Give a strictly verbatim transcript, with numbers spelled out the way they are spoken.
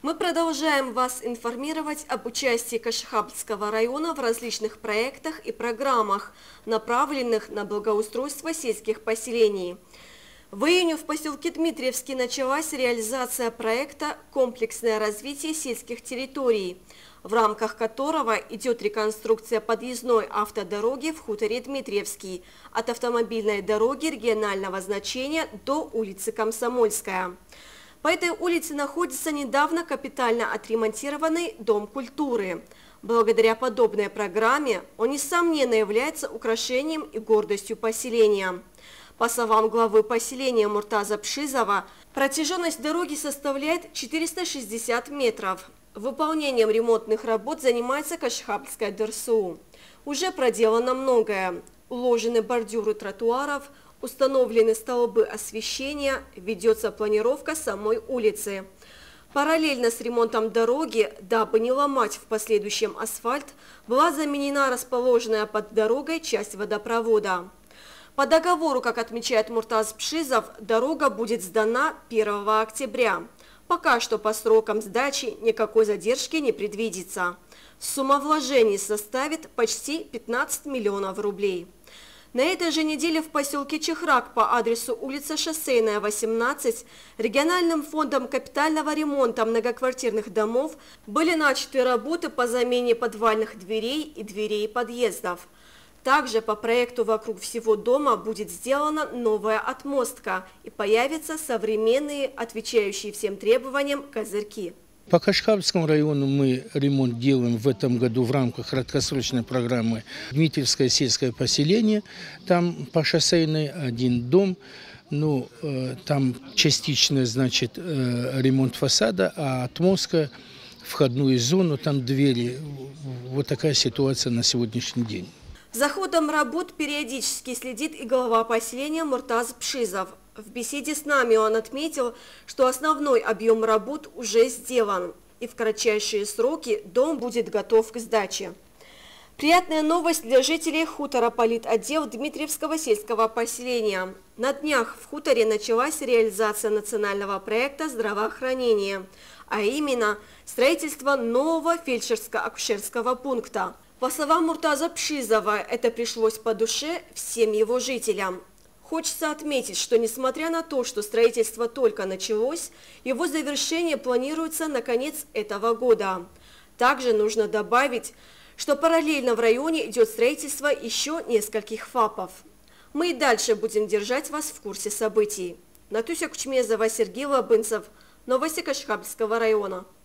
Мы продолжаем вас информировать об участии Кашихабльского района в различных проектах и программах, направленных на благоустройство сельских поселений. В июне в поселке Дмитриевский началась реализация проекта «Комплексное развитие сельских территорий», в рамках которого идет реконструкция подъездной автодороги в хуторе Дмитриевский от автомобильной дороги регионального значения до улицы Комсомольская. По этой улице находится недавно капитально отремонтированный Дом культуры. Благодаря подобной программе он, несомненно, является украшением и гордостью поселения. По словам главы поселения Муртаза Пшизова, протяженность дороги составляет четыреста шестьдесят метров. Выполнением ремонтных работ занимается Кашихабльская ДРСУ. Уже проделано многое. Уложены бордюры тротуаров, установлены столбы освещения, ведется планировка самой улицы. Параллельно с ремонтом дороги, дабы не ломать в последующем асфальт, была заменена расположенная под дорогой часть водопровода. По договору, как отмечает Муртаз Пшизов, дорога будет сдана первого октября. Пока что по срокам сдачи никакой задержки не предвидится. Сумма вложений составит почти пятнадцать миллионов рублей. На этой же неделе в поселке Чехрак по адресу улица Шоссейная, восемнадцать, региональным фондом капитального ремонта многоквартирных домов были начаты работы по замене подвальных дверей и дверей подъездов. Также по проекту вокруг всего дома будет сделана новая отмостка и появятся современные, отвечающие всем требованиям, козырьки. По Кашихабльскому району мы ремонт делаем в этом году в рамках краткосрочной программы «Дмитриевское сельское поселение». Там по Шоссейной один дом, ну, э, там частично, значит, э, ремонт фасада, а отмостка, входную зону, там двери. Вот такая ситуация на сегодняшний день. За ходом работ периодически следит и глава поселения Муртаз Пшизов. В беседе с нами он отметил, что основной объем работ уже сделан, и в кратчайшие сроки дом будет готов к сдаче. Приятная новость для жителей хутора политотдел Дмитриевского сельского поселения. На днях в хуторе началась реализация национального проекта здравоохранения, а именно строительство нового фельдшерско-акушерского пункта. По словам Муртаза Пшизова, это пришлось по душе всем его жителям. Хочется отметить, что несмотря на то, что строительство только началось, его завершение планируется на конец этого года. Также нужно добавить, что параллельно в районе идет строительство еще нескольких ФАПов. Мы и дальше будем держать вас в курсе событий. Натуся Кучмезова, Сергей Лабынцев. Новости Кашихабльского района.